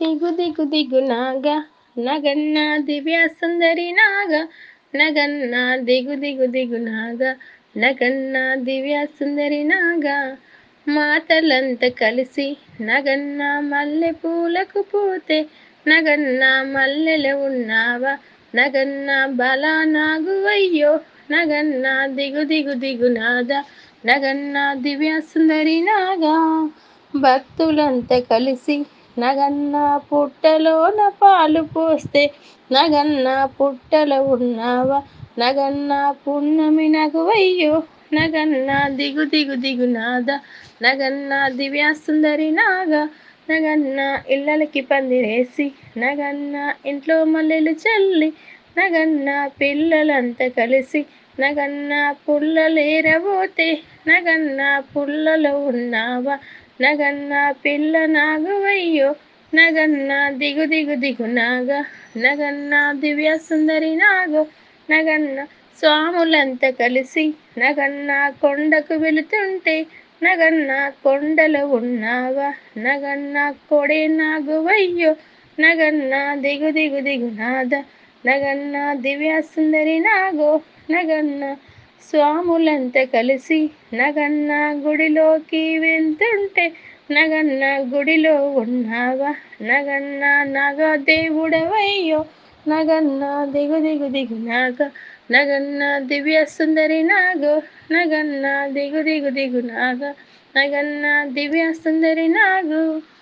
దిగు దిగు దిగు నాగా నగన్న దివ్య సుందరి నాగా నగన్న దిగు దిగు దిగు నాగా నగన్న దివ్య సుందరి నాగా మాతలంతా కలిసి నగన్న మల్లె పూలకు పూతే నగన్న మల్లెలు ఉన్నావా నగన్న బలా నాగువయ్యో నగన్న దిగు దిగు దిగు నాదా నగన్న దివ్య సుందరి నాగా భక్తులంతా కలిసి నగన్న పుట్టలోన పాలు పోస్తే నగన్న పుట్టలో ఉన్నావా నగన్న పున్నమి నగువయ్యో నగన్న దిగు దిగు దిగు నాద నగన్న దివ్య సుందరి నాగా నగన్న ఇళ్ళకి పందిరేసి నగన్న ఇంట్లో మల్లెలు చల్లి నగన్న పిల్లలంతా కలిసి నగన్న పుల్లలేరబోతే నగన్న పుల్లలో ఉన్నావా నగన్న పిల్ల నాగువయ్యో నగన్న దిగు దిగు దిగు నాగా నగన్న దివ్య సుందరి నాగో నగన్న స్వాములంతా కలిసి నగన్న కొండకు వెళుతుంటే నగన్న కొండలో ఉన్నావా నగన్న కొడే నాగువయ్యో నగన్న దిగు దిగు దిగు నాద నగన్న దివ్య సుందరి నాగో నగన్న స్వాములంతా కలిసి నగన్న గుడిలోకి వెళ్తుంటే నగన్న గుడిలో ఉన్నావా నగన్న నగ దేవుడవయ్యో నగన్న దిగు దిగు దిగు నాగ నగన్న దివ్య సుందరి నాగో నగన్న దిగు దిగు దిగు నాగ నగన్న దివ్య సుందరి నాగు